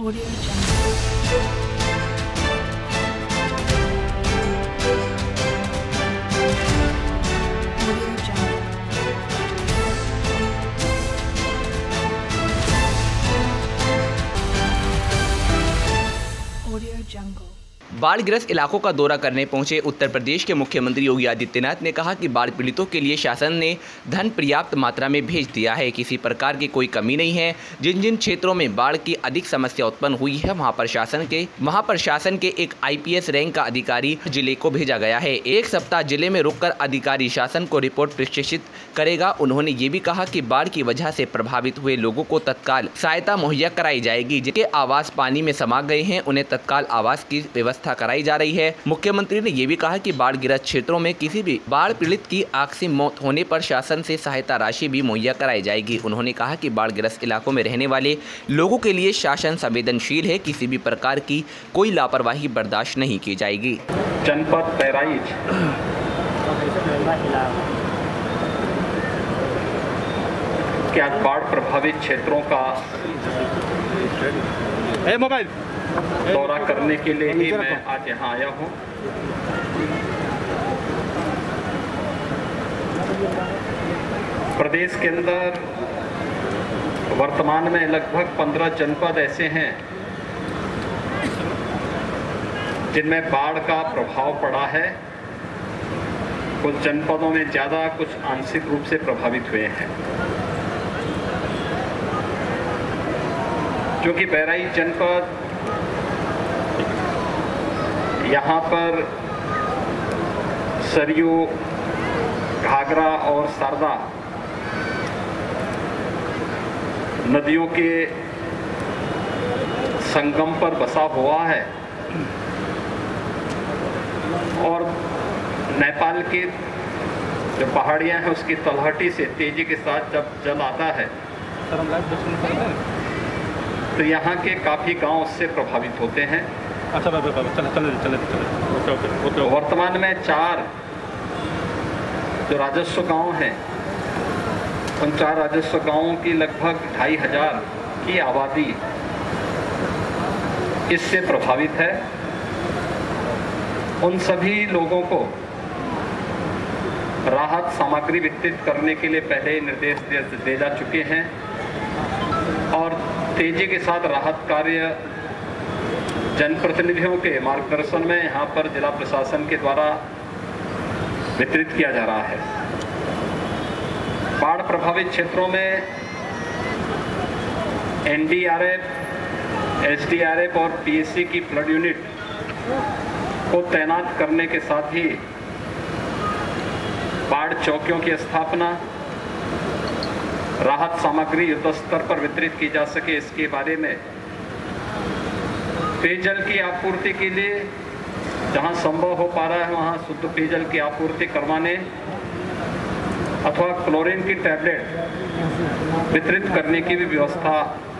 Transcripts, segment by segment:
Audio Jungle. Audio Jungle. Audio Jungle. बाढ़ग्रस्त इलाकों का दौरा करने पहुंचे उत्तर प्रदेश के मुख्यमंत्री योगी आदित्यनाथ ने कहा कि बाढ़ पीड़ितों के लिए शासन ने धन पर्याप्त मात्रा में भेज दिया है। किसी प्रकार की कोई कमी नहीं है। जिन जिन क्षेत्रों में बाढ़ की अधिक समस्या उत्पन्न हुई है वहां प्रशासन के एक IPS रैंक का अधिकारी जिले को भेजा गया है। एक सप्ताह जिले में रुककर अधिकारी शासन को रिपोर्ट प्रशिक्षित करेगा। उन्होंने ये भी कहा कि बाढ़ की वजह से प्रभावित हुए लोगों को तत्काल सहायता मुहैया कराई जाएगी। जिनके आवास पानी में समा गए हैं उन्हें तत्काल आवास की व्यवस्था कराई जा रही है। मुख्यमंत्री ने यह भी कहा कि बाढ़ ग्रस्त क्षेत्रों में किसी भी बाढ़ पीड़ित की आकस्मिक मौत होने पर शासन से सहायता राशि भी मुहैया कराई जाएगी। उन्होंने कहा कि बाढ़ ग्रस्त इलाकों में रहने वाले लोगों के लिए शासन संवेदनशील है। किसी भी प्रकार की कोई लापरवाही बर्दाश्त नहीं की जाएगी। जनपद बहराइच क्या बाढ़ प्रभावित क्षेत्रों का दौरा करने के लिए ही मैं आज यहाँ आया हूँ। प्रदेश के अंदर वर्तमान में लगभग 15 जनपद ऐसे हैं जिनमें बाढ़ का प्रभाव पड़ा है। कुछ जनपदों में ज़्यादा, कुछ आंशिक रूप से प्रभावित हुए हैं। क्योंकि बहराइच जनपद यहाँ पर सरयू, घाघरा और शारदा नदियों के संगम पर बसा हुआ है और नेपाल की जो पहाड़ियाँ हैं उसकी तलहटी से तेजी के साथ जब जल आता है तो यहाँ के काफ़ी गांव उससे प्रभावित होते हैं। अच्छा चले। वर्तमान में 4 जो राजस्व गांव हैं उन 4 राजस्व गांवों की लगभग 2500 की आबादी इससे प्रभावित है। उन सभी लोगों को राहत सामग्री वितरित करने के लिए पहले निर्देश दे जा चुके हैं और तेजी के साथ राहत कार्य जनप्रतिनिधियों के मार्गदर्शन में यहाँ पर जिला प्रशासन के द्वारा वितरित किया जा रहा है। बाढ़ प्रभावित क्षेत्रों में NDRF, SDRF और PSC की फ्लड यूनिट को तैनात करने के साथ ही बाढ़ चौकियों की स्थापना, राहत सामग्री युद्ध स्तर पर वितरित की जा सके इसके बारे में पेयजल की आपूर्ति के लिए जहां संभव हो पा रहा है वहां शुद्ध पेयजल की आपूर्ति करवाने अथवा क्लोरीन की टैबलेट वितरित करने की भी व्यवस्था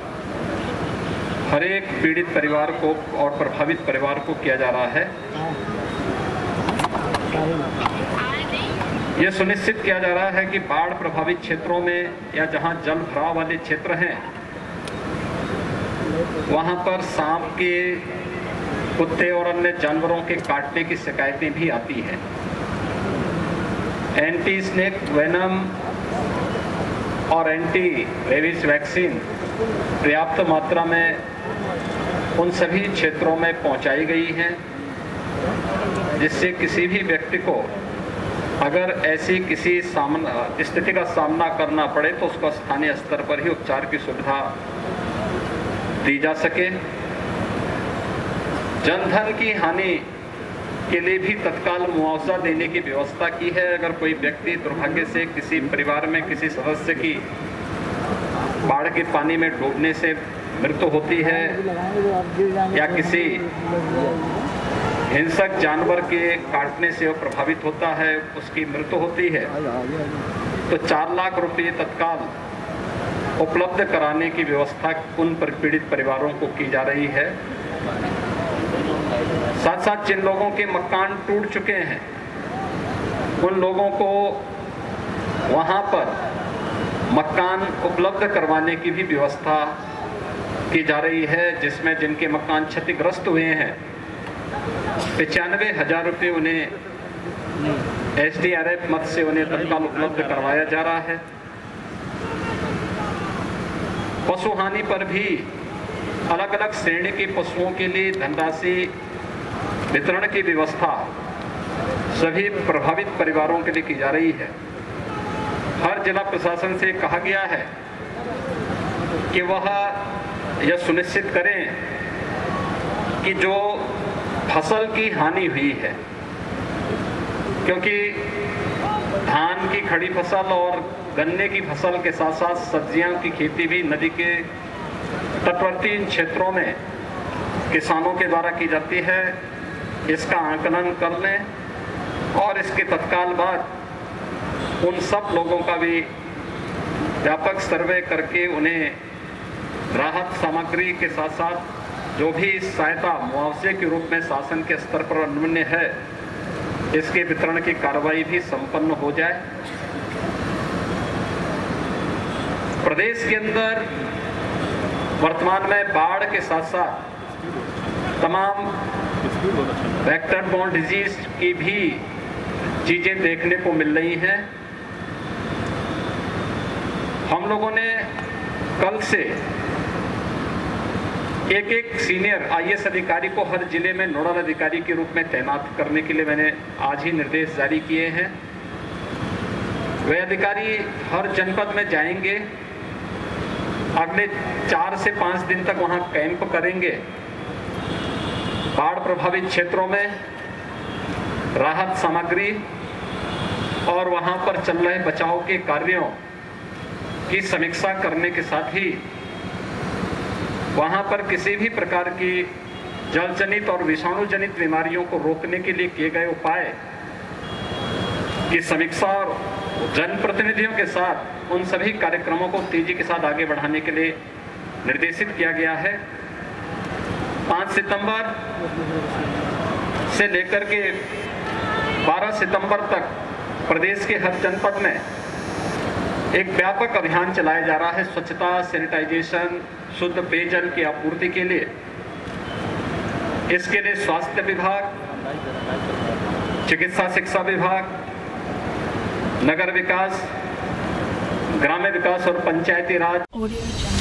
हर एक पीड़ित परिवार को और प्रभावित परिवार को किया जा रहा है। यह सुनिश्चित किया जा रहा है कि बाढ़ प्रभावित क्षेत्रों में या जहां जल भराव वाले क्षेत्र हैं वहां पर सांप के, कुत्ते और अन्य जानवरों के काटने की शिकायतें भी आती हैं। एंटी स्नेक वेनम और एंटी रेबीज वैक्सीन पर्याप्त मात्रा में उन सभी क्षेत्रों में पहुंचाई गई हैं जिससे किसी भी व्यक्ति को अगर ऐसी किसी स्थिति का सामना करना पड़े तो उसको स्थानीय स्तर पर ही उपचार की सुविधा दी जा सके। जनधन की हानि के लिए भी तत्काल मुआवजा देने की व्यवस्था की है। अगर कोई व्यक्ति दुर्भाग्य से किसी परिवार में किसी सदस्य की बाढ़ के पानी में डूबने से मृत्यु होती है या किसी हिंसक जानवर के काटने से वो प्रभावित होता है, उसकी मृत्यु होती है तो 4 लाख रुपये तत्काल उपलब्ध कराने की व्यवस्था उन पीड़ित परिवारों को की जा रही है। साथ साथ जिन लोगों के मकान टूट चुके हैं उन लोगों को वहां पर मकान उपलब्ध करवाने की भी व्यवस्था की जा रही है, जिसमें जिनके मकान क्षतिग्रस्त हुए हैं 95,000 रुपये उन्हें SDRF मद से उन्हें तत्काल उपलब्ध करवाया जा रहा है। पशु हानि पर भी अलग अलग श्रेणी के पशुओं के लिए धनराशि वितरण की व्यवस्था सभी प्रभावित परिवारों के लिए की जा रही है। हर जिला प्रशासन से कहा गया है कि वह यह सुनिश्चित करें कि जो फसल की हानि हुई है, क्योंकि धान की खड़ी फसल और गन्ने की फसल के साथ साथ सब्जियों की खेती भी नदी के तटवर्ती क्षेत्रों में किसानों के द्वारा की जाती है, इसका आकलन कर लें और इसके तत्काल बाद उन सब लोगों का भी व्यापक सर्वे करके उन्हें राहत सामग्री के साथ साथ जो भी सहायता मुआवजे के रूप में शासन के स्तर पर अनुमन्य है, इसके वितरण की कार्रवाई भी संपन्न हो जाए। प्रदेश के अंदर वर्तमान में बाढ़ के साथ साथ तमाम वेक्टर बोर्न डिजीज की भी चीजें देखने को मिल रही हैं। हम लोगों ने कल से एक सीनियर IAS अधिकारी को हर जिले में नोडल अधिकारी के रूप में तैनात करने के लिए मैंने आज ही निर्देश जारी किए हैं। वे अधिकारी हर जनपद में जाएंगे, अगले 4 से 5 दिन तक वहां कैंप करेंगे, बाढ़ प्रभावित क्षेत्रों में राहत सामग्री और वहां पर चल रहे बचाव के कार्यों की समीक्षा करने के साथ ही वहां पर किसी भी प्रकार की जल जनित और विषाणु जनित बीमारियों को रोकने के लिए किए गए उपाय की समीक्षा और जनप्रतिनिधियों के साथ उन सभी कार्यक्रमों को तेजी के साथ आगे बढ़ाने के लिए निर्देशित किया गया है। 5 सितंबर से लेकर के 12 सितंबर तक प्रदेश के हर जनपद में एक व्यापक अभियान चलाया जा रहा है स्वच्छता, सैनिटाइजेशन, शुद्ध पेयजल की आपूर्ति के लिए। इसके लिए स्वास्थ्य विभाग, चिकित्सा शिक्षा विभाग, नगर विकास, ग्राम्य विकास और पंचायती राज